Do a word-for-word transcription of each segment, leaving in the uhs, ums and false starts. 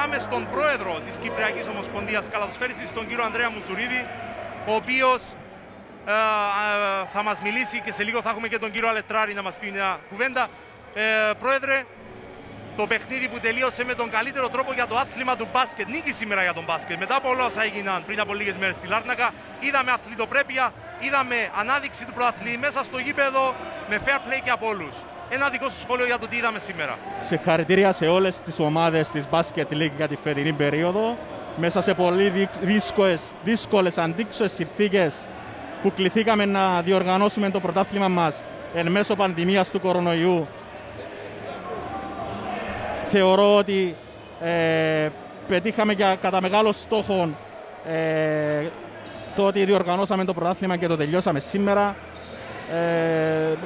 πάμε στον πρόεδρο της Κυπριακής Ομοσπονδίας Καλαθοσφαίρισης, τον κύριο Ανδρέα Μουτσουρίδη, ο οποίος ε, ε, θα μας μιλήσει και σε λίγο θα έχουμε και τον κύριο Αλετράρη να μας πει μια κουβέντα. Ε, πρόεδρε, το παιχνίδι που τελείωσε με τον καλύτερο τρόπο για το άθλημα του μπάσκετ, νίκη σήμερα για τον μπάσκετ, μετά από όλα όσα έγιναν πριν από λίγες μέρες στη Λάρνακα, είδαμε αθλητοπρέπεια, είδαμε ανάδειξη του πρωταθλητή μέσα στο γήπεδο με fair play και από όλους. Ένα δικό σου σχόλιο για το τι είδαμε σήμερα. Συγχαρητήρια σε όλες τις ομάδες της Basket League για τη φετινή περίοδο. Μέσα σε πολύ δύσκολες, δύσκολες αντίξωες συνθήκες που κληθήκαμε να διοργανώσουμε το πρωτάθλημα μας εν μέσω πανδημίας του κορονοϊού. Θεωρώ ότι ε, πετύχαμε για, κατά μεγάλο στόχο ε, το ότι διοργανώσαμε το πρωτάθλημα και το τελειώσαμε σήμερα. Ε,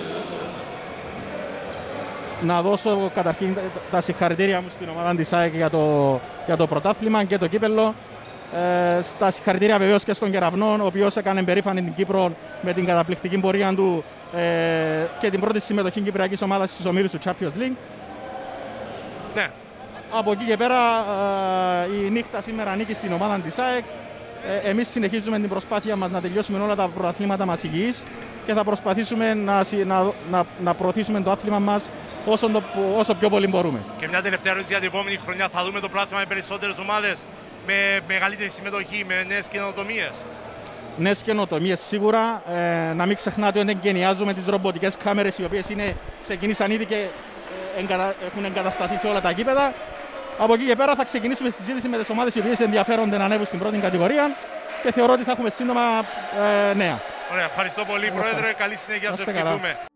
να δώσω καταρχήν τα συγχαρητήρια μου στην ομάδα της ΑΕΚ για το, για το πρωτάθλημα και το κύπελλο. Ε, στα συγχαρητήρια βεβαίως και στον Κεραυνό, ο οποίος έκανε περήφανη την Κύπρο με την καταπληκτική πορεία του ε, και την πρώτη συμμετοχή κυπριακής ομάδας στους ομίλους του Champions League. Ναι. Από εκεί και πέρα ε, η νύχτα σήμερα ανήκει στην ομάδα της ΑΕΚ. Ε, εμείς συνεχίζουμε την προσπάθεια μας να τελειώσουμε όλα τα πρωταθλήματα μας υγιείς και θα προσπαθήσουμε να, να, να, να προωθήσουμε το άθλημα μας όσο, το, όσο πιο πολύ μπορούμε. Και μια τελευταία ερώτηση για την επόμενη χρονιά. Θα δούμε το πρωτάθλημα με περισσότερες ομάδες, με μεγαλύτερη συμμετοχή, με νέες καινοτομίες. Νέες καινοτομίες σίγουρα. Ε, να μην ξεχνάτε ότι εγκαινιάζουμε τις ρομποτικές κάμερες, οι οποίες είναι, ξεκινήσαν ήδη και ε, εγκατα, έχουν εγκατασταθεί σε όλα τα γήπεδα. Από εκεί και πέρα θα ξεκινήσουμε συζήτηση με τις ομάδες οι οποίες ενδιαφέρονται να ανέβουν στην πρώτη κατηγορία και θεωρώ ότι θα έχουμε σύντομα ε, νέα. Ωραία, ευχαριστώ πολύ, Πρόεδρε. Καλή συνέχεια, σας ευχαριστούμε.